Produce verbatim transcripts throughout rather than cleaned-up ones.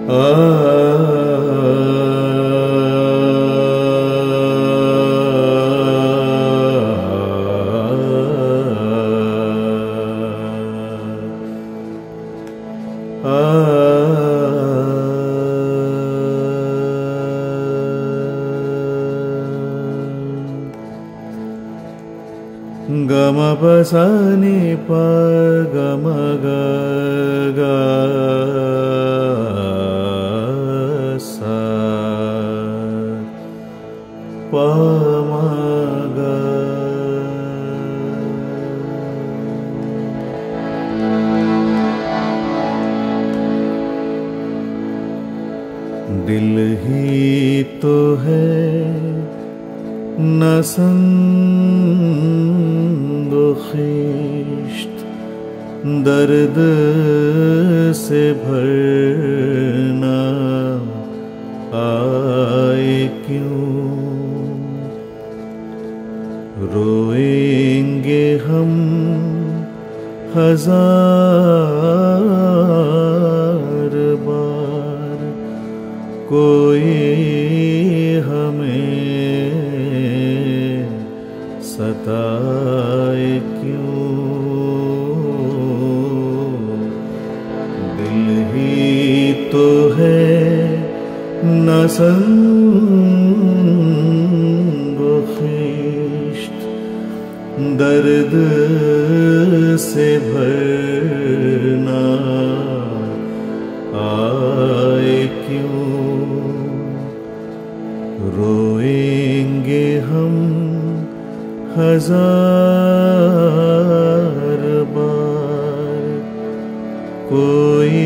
गम पसनि प गम ग ग सा प म ग। दिल ही तो है न संगोखिश्त, दर्द से भरना आए क्यों। रोएंगे हम हजार बार, कोई हमें सताए क्यों। दिल ही तो है न संगोखिश्त, दर्द से भरना आए क्यों। रोएंगे हम हजार बार, कोई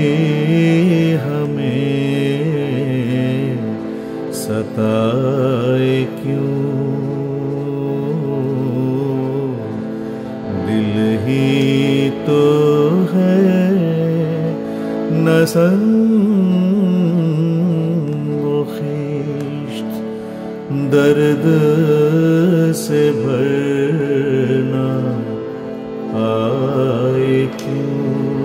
हमें सताए क्यों। दिल ही तो है न संगोखिश्त, दर्द से भरना आए क्यों।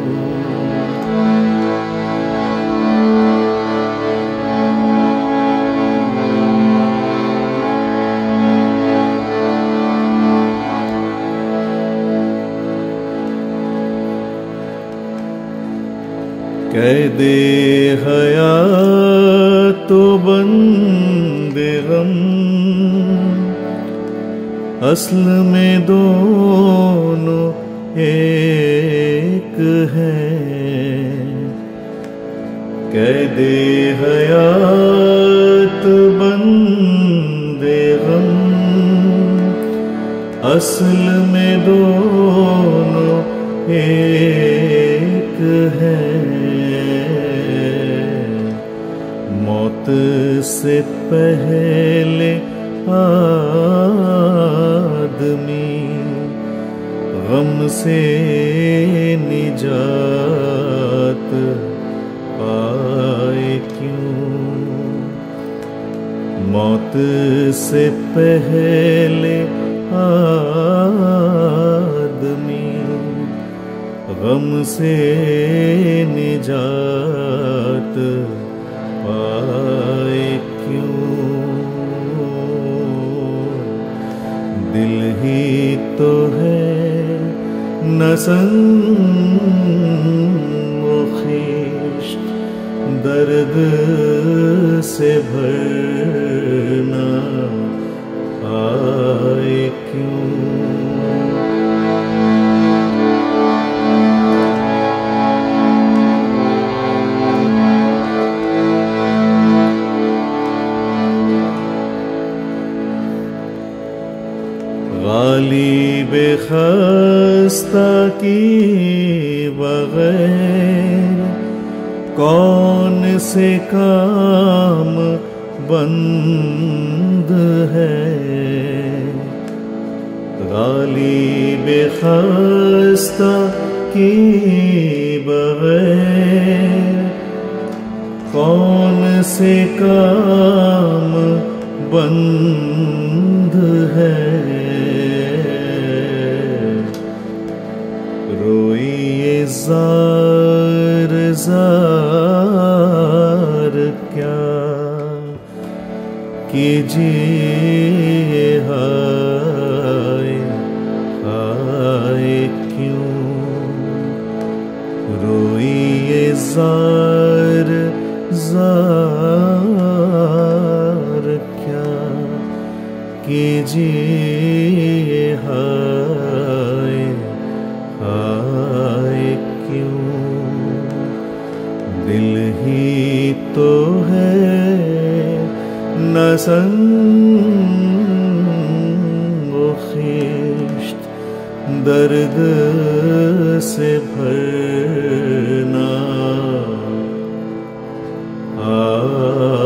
कैदे हयात तो बंदे गम, असल में दोनों एक हैं। कैदे हयात बंदे गम, असल में दोनों एक हैं। मौत से पहले आदमी गम से निजात पाए क्यों। मौत से पहले आदमी गम से निजात पाए क्यों। दिल ही तो है न संगोखिश्त, दर्द से भरना आए क्यों। गालिब खस्ता की बगैर कौन से काम बंद है। गालिब खस्ता की बगैर कौन से काम बंद है। रोइए जार जार कीजिए हाय हाय क्यों रोइए जार जार क्या कीजिए हाय हाय क्यों दिल ही तो है न संगो खिश्त दर्द से भरना आ